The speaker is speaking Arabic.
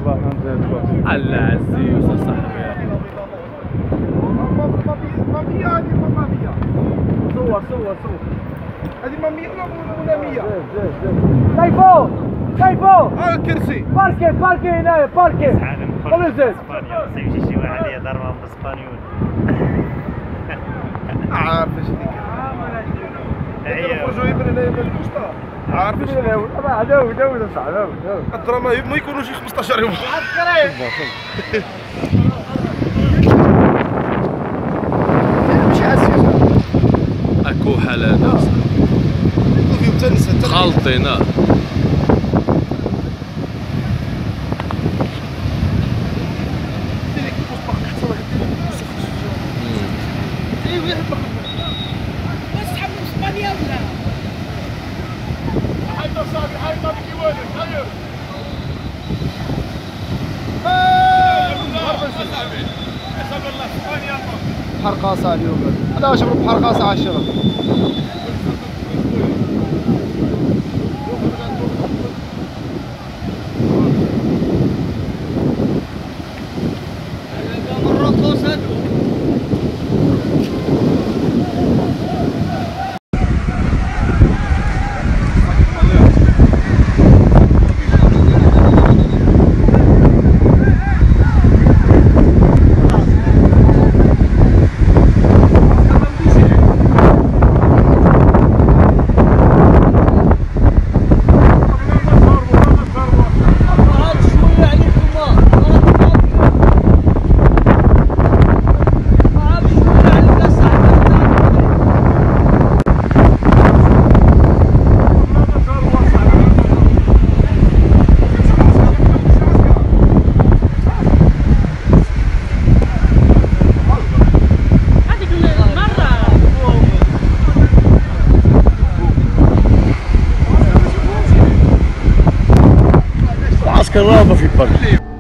الله عزيز وصاحبي مامية هذه مامية صور هذه مامية ولا 100 كيفو ها الكرسي باركي هنايا باركي قبل زيد يمشي شي واحد يهضر معاهم بالاسبانيول عارف اش ديك خرجوا من هنايا من البوسطة عارف اش داود صاحبي الدرا ما يكونوش 15 يوم اكو حال هذا خالطين حرقاصة اليوم هذا واش مروح حرقاصة 10 معسكر رابع في برا